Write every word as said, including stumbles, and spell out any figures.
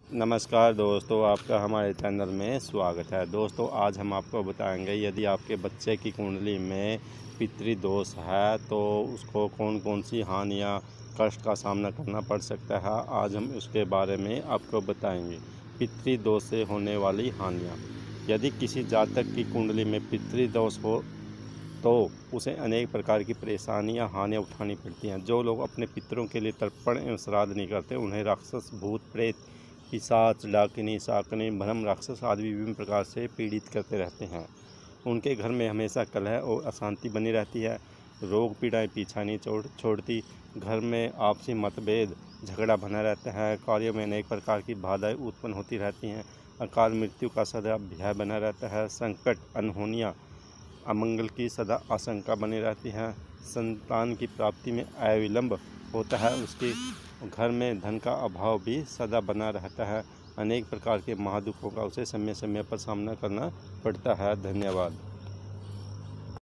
नमस्कार दोस्तों, आपका हमारे चैनल में स्वागत है। दोस्तों, आज हम आपको बताएंगे यदि आपके बच्चे की कुंडली में पितृदोष है तो उसको कौन कौन सी हानियाँ कष्ट का सामना करना पड़ सकता है। आज हम उसके बारे में आपको बताएंगे। पितृदोष से होने वाली हानियाँ। यदि किसी जातक की कुंडली में पितृदोष हो तो उसे अनेक प्रकार की परेशानियां हानियां उठानी पड़ती हैं। जो लोग अपने पितरों के लिए तर्पण एवं श्राद्ध नहीं करते उन्हें राक्षस, भूत, प्रेत, पिशाच, डाकिनी, शाकिनी, ब्रह्म राक्षस आदि विभिन्न प्रकार से पीड़ित करते रहते हैं। उनके घर में हमेशा कलह और अशांति बनी रहती है। रोग पीड़ाएं पीछा नहीं छोड़ छोड़ती। घर में आपसी मतभेद, झगड़ा बना रहता है। कार्यों में अनेक प्रकार की बाधाएं उत्पन्न होती रहती हैं। अकाल मृत्यु का सदा भय बना रहता है। संकट, अनहोनियाँ, अमंगल की सदा आशंका बनी रहती है। संतान की प्राप्ति में अविलंब होता है। उसके घर में धन का अभाव भी सदा बना रहता है। अनेक प्रकार के महादुखों का उसे समय समय पर सामना करना पड़ता है। धन्यवाद।